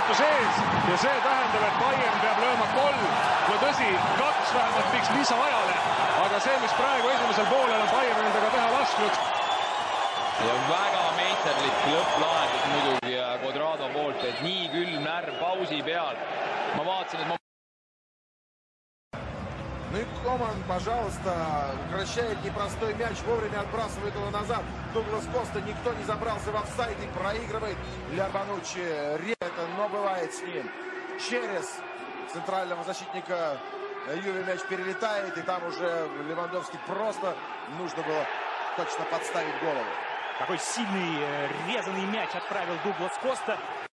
sõnavõttu sees ja see tähendab, et Bayern peab lööma 3. No tõsi, 2 vähemalt viiks lisaajale, aga see, mis praegu esimesel poolel on Bayern endaga teha lasknud. Ja väga meisterlik lõpplahendus muidugi Quadrado poolt, et nii külm närv pausi peal. Ma vaatasin, et Ну и Коман, пожалуйста, укращает непростой мяч, вовремя отбрасывает его назад. Дуглас Коста, никто не забрался в офсайд и проигрывает для Бонуччи. Это, но бывает с ним. Через центрального защитника Юве мяч перелетает, и там уже Левандовский просто нужно было точно подставить голову. Какой сильный резаный мяч отправил Дуглас Коста.